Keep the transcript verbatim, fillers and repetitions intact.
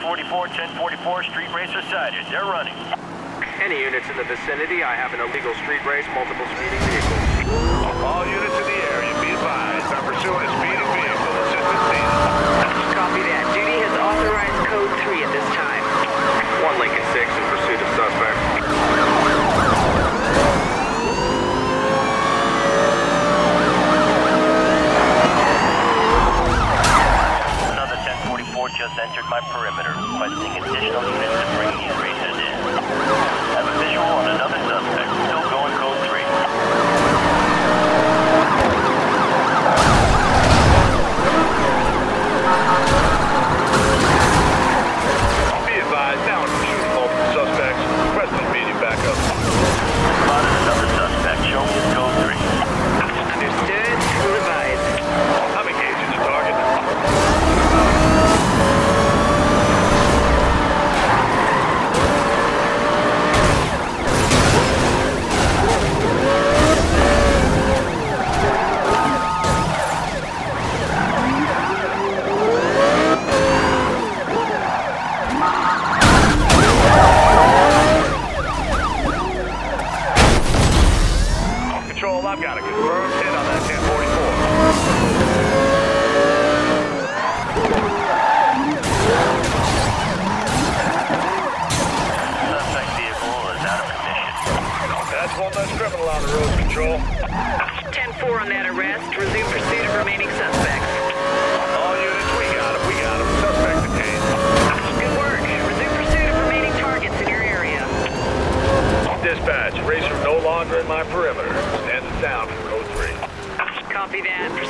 forty-four, ten forty-four, street racer sighted. They're running. Any units in the vicinity, I have an illegal street race, multiple speeding vehicles. All units in the area, be advised. I'm pursuing a speeding vehicle. Assistance needed. Copy that. Duty has authorized code three at this time. One Lincoln six in pursuit of suspect. Another ten forty-four just entered my perimeter, requesting additional units to bring these racers in. Have a visual on another suspect, still going code three. Be advised, now I'm shooting multiple suspects. Requesting immediate backup. Spotted another suspect, show me his code three. Understood. Who advised? I'm engaging the target. Control, I've got a confirmed hit on that ten forty-four. Suspect vehicle is out of commission. That's one less criminal on the road, Control. ten four on that arrest. Resume pursuit of remaining suspects. All units, we got him, we got him. Suspect detained. Good work. Resume pursuit of remaining targets in your area. Dispatch, racer no longer in my perimeter. Stands down from code three. Copy that.